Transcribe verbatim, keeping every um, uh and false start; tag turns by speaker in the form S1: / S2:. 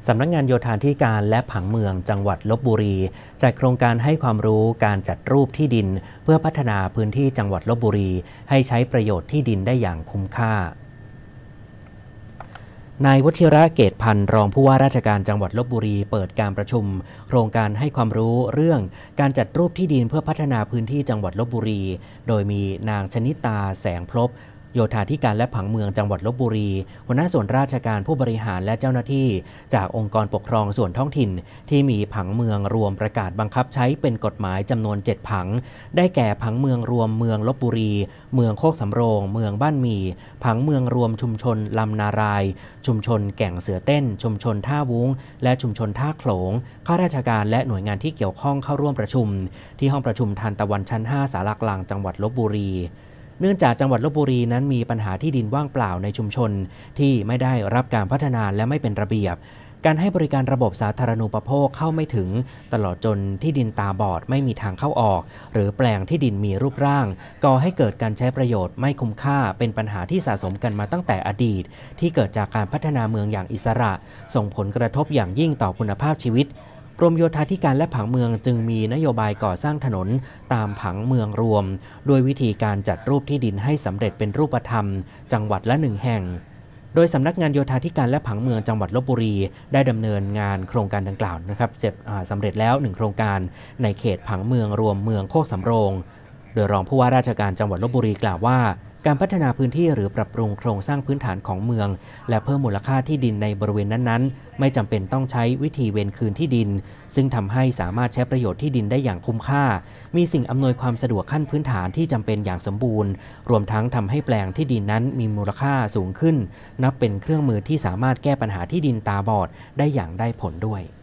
S1: สำนักงานโยธาธิการและผังเมืองจังหวัดลพบุรีจัดโครงการให้ความรู้การจัดรูปที่ดินเพื่อพัฒนาพื้นที่จังหวัดลพบุรีให้ใช้ประโยชน์ที่ดินได้อย่างคุ้มค่านาย วชิระ เกตพันธ์รองผู้ว่าราชการจังหวัดลพบุรีเปิดการประชุมโครงการให้ความรู้เรื่องการจัดรูปที่ดินเพื่อพัฒนาพื้นที่จังหวัดลพบุรีโดยมีนางชนิตาแสงพลบโยธาธิการและผังเมืองจังหวัดลพบุรีหัวหน้าส่วนราชการผู้บริหารและเจ้าหน้าที่จากองค์กรปกครองส่วนท้องถิ่นที่มีผังเมืองรวมประกาศบังคับใช้เป็นกฎหมายจำนวนเจ็ดผังได้แก่ผังเมืองรวมเมืองลพบุรีเมืองโคกสำโรงเมืองบ้านหมี่ผังเมืองรวมชุมชนลำนารายชุมชนแก่งเสือเต้นชุมชนท่าวุ้งและชุมชนท่าโขลงข้าราชการและหน่วยงานที่เกี่ยวข้องเข้าร่วมประชุมที่ห้องประชุมทานตะวันชั้นห้าศาลากลางจังหวัดลพบุรีเนื่องจากจังหวัดลพบุรีนั้นมีปัญหาที่ดินว่างเปล่าในชุมชนที่ไม่ได้รับการพัฒนาและไม่เป็นระเบียบการให้บริการระบบสาธารณูปโภคเข้าไม่ถึงตลอดจนที่ดินตาบอดไม่มีทางเข้าออกหรือแปลงที่ดินมีรูปร่างก่อให้เกิดการใช้ประโยชน์ไม่คุ้มค่าเป็นปัญหาที่สะสมกันมาตั้งแต่อดีตที่เกิดจากการพัฒนาเมืองอย่างอิสระส่งผลกระทบอย่างยิ่งต่อคุณภาพชีวิตกรมโยธาธิการและผังเมืองจึงมีนโยบายก่อสร้างถนนตามผังเมืองรวมโดยวิธีการจัดรูปที่ดินให้สำเร็จเป็นรูปธรรมจังหวัดละหนึ่งแห่งโดยสำนักงานโยธาธิการและผังเมืองจังหวัดลพบุรีได้ดำเนินงานโครงการดังกล่าวนะครับเสร็จสำเร็จแล้วหนึ่งโครงการในเขตผังเมืองรวมเมืองโคกสำโรงโดยรองผู้ว่าราชการจังหวัดลพบุรีกล่าวว่าการพัฒนาพื้นที่หรือปรับปรุงโครงสร้างพื้นฐานของเมืองและเพิ่มมูลค่าที่ดินในบริเวณนั้นๆไม่จำเป็นต้องใช้วิธีเวรคืนที่ดินซึ่งทำให้สามารถใช้ประโยชน์ที่ดินได้อย่างคุ้มค่ามีสิ่งอำนวยความสะดวกขั้นพื้นฐานที่จำเป็นอย่างสมบูรณ์รวมทั้งทำให้แปลงที่ดินนั้นมีมูลค่าสูงขึ้นนับเป็นเครื่องมือที่สามารถแก้ปัญหาที่ดินตาบอดได้อย่างได้ผลด้วย